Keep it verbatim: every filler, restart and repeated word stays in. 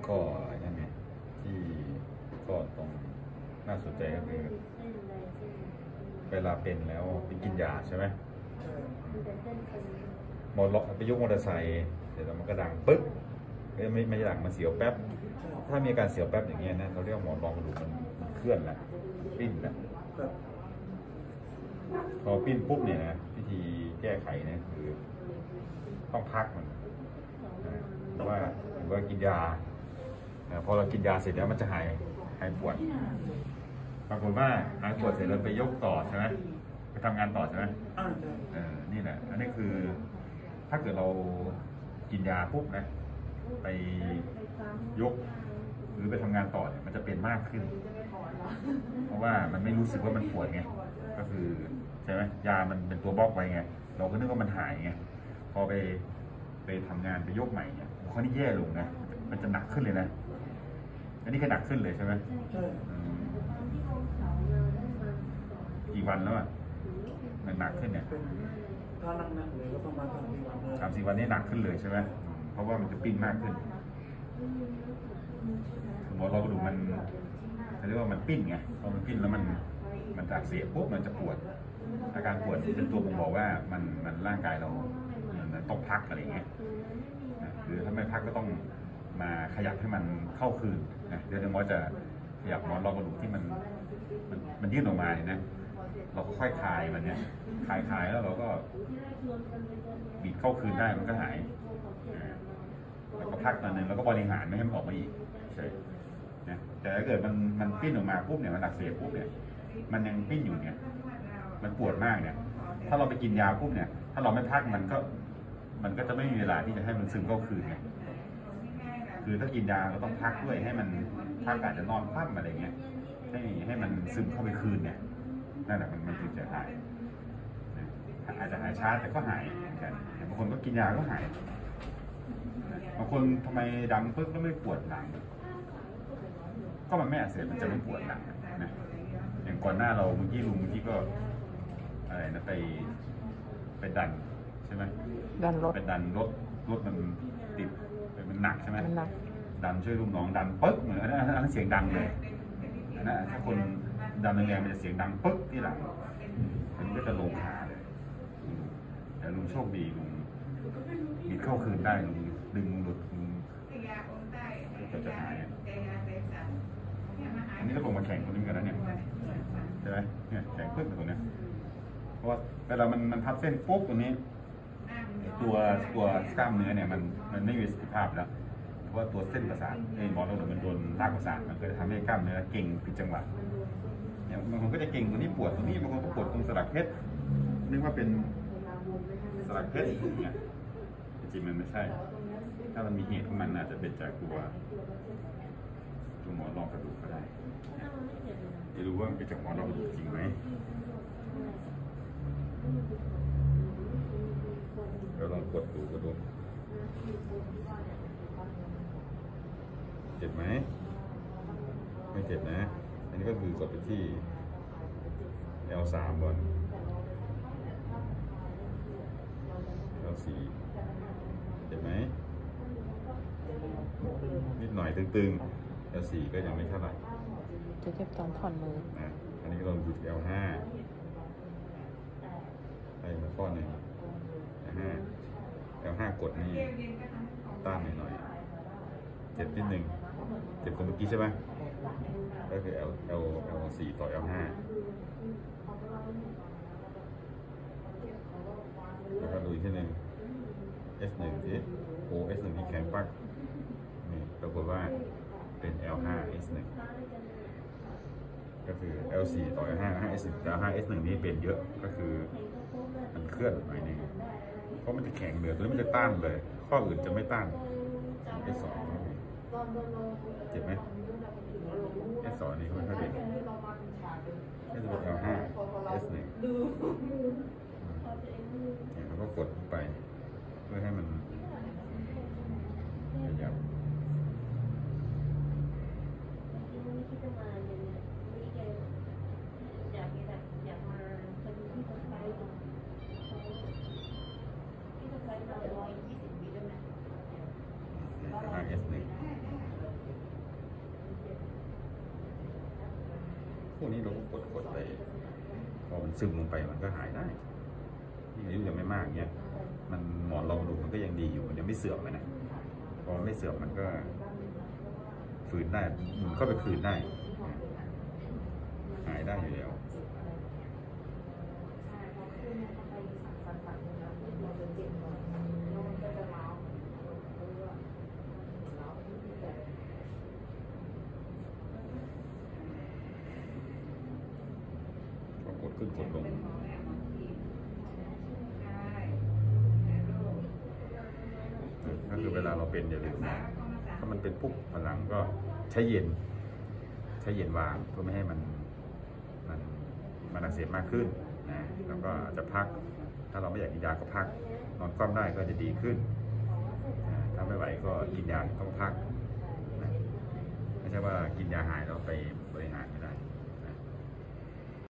ก็นั่นไงที่ก็ตรงน่าสนใจก็คือเวลาเป็นแล้วไปกินยาใช่ไหมมอลไปยกมอเตอร์ไซค์เสร็จแล้วมันก็ดังปึ๊บไม่ไม่ดังมันเสียวแป๊บถ้ามีการเสียวแป๊บอย่างเงี้ยนะเราเรียกว่าหมอนรองกระดูกมันเคลื่อนแหละปิ้นแหละพอปิ้นปุ๊บเนี่ยนะวิธีแก้ไขเนี่ยคือต้องพักมันหรือว่าหรือว่ากินยาพอเรากินยาเสร็จแล้วมันจะหายหายปวดปรากฏว่าหายปวดเสร็จแล้วไปยกต่อใช่ไหมไปทำงานต่อใช่ไหมเออนี่แหละอันนี้คือถ้าเกิดเรากินยาปุ๊บนะไปยกหรือไปทำงานต่อเนี่ยมันจะเป็นมากขึ้นเพราะว่ามันไม่รู้สึกว่ามันปวดไงก็คือใช่ไหมยามันเป็นตัวบล็อกไว้ไงเราก็นึกว่ามันหายไงพอไปไปทำงานไปยกใหม่เนี่ยข้อนี้แย่ลงนะมันจะหนักขึ้นเลยนะอันนี้ก็หนักขึ้นเลยใช่ไหมกี่วันแล้วอ่ะมันหนักขึ้นเนี่ยถ้าหนักๆเลยก็ประมาณสามสี่วันสามสี่วันนี้หนักขึ้นเลยใช่ไหมเพราะว่ามันจะปิ้นมากขึ้นหมอนรองกระดูกมันเขาเรียกว่ามันปิ้นไงพอมันปิ้นแล้วมันมันอักเสบปุ๊บมันจะปวดอาการปวดเป็นตัวบ่งบอกว่ามันมันร่างกายเราต้องพักอะไรเงี้ยหรือถ้าไม่พักก็ต้องมาขยับให้มันเข้าคืนนะเดี๋ยวเดี๋ยวหมอจะขยับหมอนรองกระดูกที่มันมันมันยื่นออกมาเนี่ยนะเราก็ค่อยคลายมันเนี่ยคลายคลายแล้วเราก็บิดเข้าคืนได้มันก็หายแล้วก็พักตอนนึงแล้วก็บริหารไม่ให้มันออกมาอีกใช่นะแต่ถ้าเกิดมันมันปิ้นออกมาปุ๊บเนี่ยมันอักเสบปุ๊บเนี่ยมันยังปิ้นอยู่เนี่ยมันปวดมากเนี่ยถ้าเราไปกินยาปุ๊บเนี่ยถ้าเราไม่พักมันก็มันก็จะไม่มีเวลาที่จะให้มันซึมเข้าคืนไงคือถ้ากินยาเราต้องพักด้วยให้มันพักอาจจะนอนคว่ำอะไรเงี้ยให้ให้มันซึมเข้าไปคืนเนี่ยนั่นแหละมันมันถึงจะหายอาจจะหายช้าแต่ก็หายเหมือนกันบางคนก็กินยาก็หายบางคนทำไมดังปึ๊บก็ไม่ปวดหลังก็มันไม่อักเสบมันจะไม่ปวดหลังนะอย่างก่อนหน้าเราเมื่อกี้ลุงเมื่อกี้ก็อะไรนะไปไปดันใช่ไหมดันรถไปดันรถรถมันติดมันหนักใช่ไหมมันหนักดันช่วยลูกน้องดันปึ๊กเหมือนอันนั้นอันนั้นเสียงดังเลยอันนั้นถ้าคนดันแรงๆมันจะเสียงดังปึ๊กที่หลังมันก็จะลงขาเลยแต่ลุงโชคดีลุงบิดเข้าคืนได้ลุงดึงหลุดลุงก็จะหายอันนี้เราลงมาแข่งคนนี้กันแล้วเนี่ยใช่ไหมเนี่ยแข่งปึ๊กตรงนี้เพราะว่าเวลามันมันทับเส้นปุ๊บตรงนี้ตัวตัวกล้ามเนื้อเนี่ยมันมันไม่มีประสิทธิภาพแล้วเพราะว่าตัวเส้นประสาทไอ้หมอนรองกระดูกมันโดนรากประสาทมันก็จะทำให้กล้ามเนื้อเก่งผิดจังหวะเนี่ยบางคนก็จะเก่งตรงนี้ปวดตรงนี้บางคนก็ปวดตรงสลักเพชรนึกว่าเป็นสลักเพชรเนี่ยจริงมันไม่ใช่ถ้ามันมีเหตุของมันอาจจะเป็นจากตัวตัวหมอนรองกระดูกก็ได้จะรู้ว่ามันเป็นจากหมอนรองกระดูกจริงไหมเราลองกดดูกดดูเจ็บไหมไม่เจ็บนะอันนี้ก็คือกดไปที่ แอล สาม ก่อน แอล สี่ เจ็บไหมนิดหน่อยตึงๆ แอล สี่ ก็ยังไม่เท่าไหร่จะเจ็บตอนผ่อนมือนะอันนี้เราดูที่ แอล ห้า ไปมาข้อหนึ่งห้าแอลห้ากดนี่ต้านหน่อยๆเจ็บนิดหนึ่งเจ็บกว่าเมื่อกี้ใช่ไหมก็คือ L L L สี่ต่อ L ห้าแล้วก็ดูอีกทีหนึ่ง S หนึ่งสิโอ S หนึ่งที่แข็งปักนี่ปรากฏว่าเป็น L ห้า S หนึ่งก็คือ L สี่ต่อ L ห้า S หนึ่ง L ห้า S หนึ่งนี่เป็นเยอะก็คือมันเคลื่อนหน่อยนึงเพราะมันจะแข็งเลยตัวนี้มันจะต้านเลยข้ออื่นจะไม่ต้าน S สองเจ็บไหม S สองนี่ค่อนข้างเด่น S หนึ่ง L ห้า S หนึ่งแล้วก็กดไปเพื่อให้มันขยับห้า S หนึ่งวกนี้เราก็กดกดไปพอมันซึมลงไปมันก็หายได้ที่อายุยังไม่มากเนี้ยมันหมอนรองกระดูกมันก็ยังดีอยู่มันยังไม่เสื่อมเลยนะพอไม่เสื่อมมันก็ฝืนได้มันก็ไปคืนได้หายได้อยู่แล้วกดขึ้นกดลงก็คือเวลาเราเป็นอย่าลืมถ้ามันเป็นปุ๊บพลังก็ใช้เย็นใช้เย็นวางเพื่อไม่ให้มันมันมันอักเสบมากขึ้นนะแล้วก็จะพักถ้าเราไม่อยากกินยาก็พักนอนคว่ำได้ก็จะดีขึ้นนะถ้าไม่ไหวก็กินยาต้องพักนะไม่ใช่ว่ากินยาหายแล้วไปบริหารไม่ได้